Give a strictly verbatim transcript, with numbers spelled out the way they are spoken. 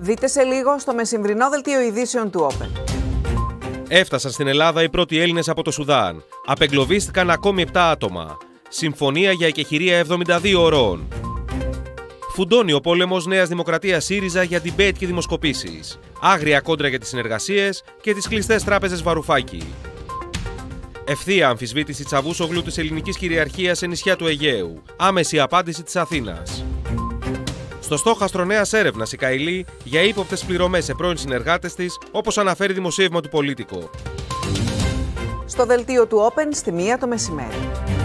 Δείτε σε λίγο στο μεσημβρινό δελτίο ειδήσεων του Open. Έφτασαν στην Ελλάδα οι πρώτοι Έλληνες από το Σουδάν. Απεγκλωβίστηκαν ακόμη επτά άτομα. Συμφωνία για εκεχηρία εβδομήντα δύο ωρών. Φουντώνει ο πόλεμος Νέας Δημοκρατίας ΣΥΡΙΖΑ για debate και δημοσκοπήσεις. Άγρια κόντρα για τις συνεργασίες και τις κλειστές τράπεζες Βαρουφάκη. Ευθεία αμφισβήτηση Τσαβούσογλου της ελληνικής κυριαρχίας σε νησιά του Αιγαίου. Άμεση απάντηση της Αθήνας. Στο στόχαστρο νέας έρευνας η Καηλή για ύποπτες πληρωμές σε πρώην συνεργάτες της, όπως αναφέρει δημοσίευμα του Πολίτικο. Στο δελτίο του Open στη μία το μεσημέρι.